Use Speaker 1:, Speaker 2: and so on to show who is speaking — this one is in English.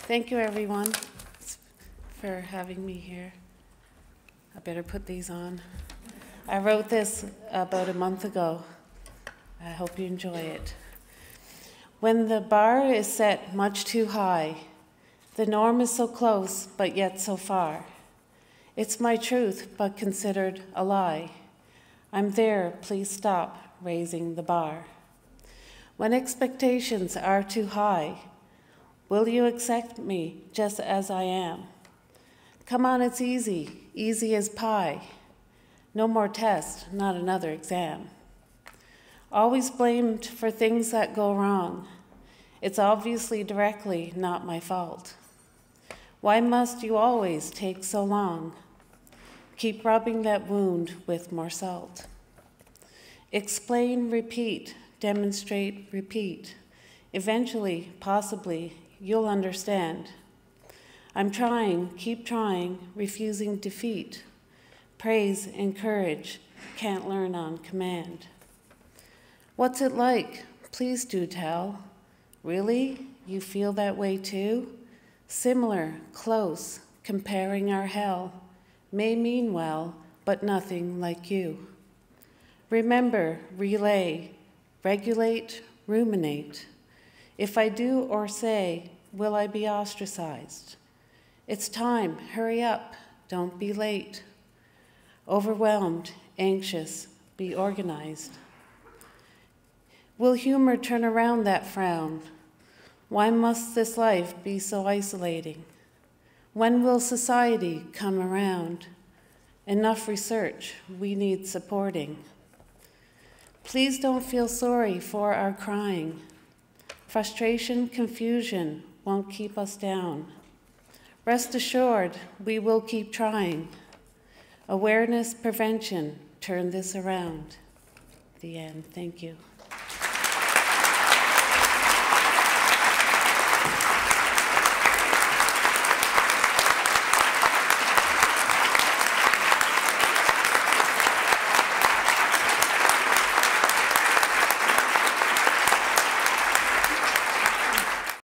Speaker 1: Thank you, everyone, for having me here. I better put these on. I wrote this about a month ago. I hope you enjoy it. When the bar is set much too high, the norm is so close, but yet so far. It's my truth, but considered a lie. I'm there, please stop raising the bar. When expectations are too high, will you accept me just as I am? Come on, it's easy, easy as pie. No more test, not another exam. Always blamed for things that go wrong. It's obviously directly not my fault. Why must you always take so long? Keep rubbing that wound with more salt. Explain, repeat, demonstrate, repeat. Eventually, possibly, you'll understand. I'm trying, keep trying, refusing defeat. Praise, encourage, can't learn on command. What's it like? Please do tell. Really? You feel that way too? Similar, close, comparing our hell. May mean well, but nothing like you. Remember, relay, regulate, ruminate. If I do or say, will I be ostracized? It's time, hurry up, don't be late. Overwhelmed, anxious, be organized. Will humor turn around that frown? Why must this life be so isolating? When will society come around? Enough research, we need supporting. Please don't feel sorry for our crying. Frustration, confusion won't keep us down. Rest assured, we will keep trying. Awareness, prevention, turn this around. The end. Thank you.